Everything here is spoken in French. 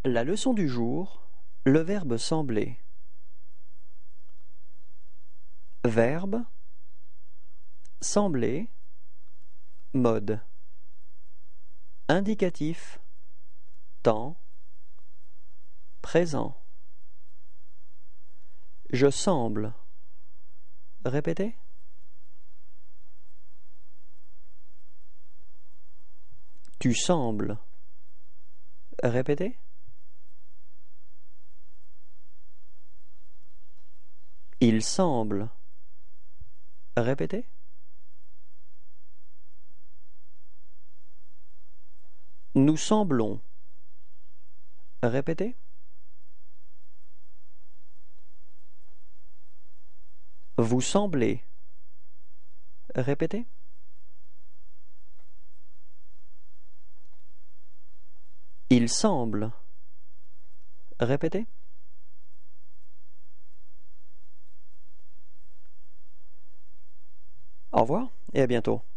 La leçon du jour, le verbe sembler. Verbe, sembler, mode. Indicatif, temps, présent. Je semble. Répétez. Tu sembles. Répétez. Il semble. Répétez. Nous semblons. Répétez. Vous semblez. Répétez. Il semble. Répétez. Au revoir et à bientôt.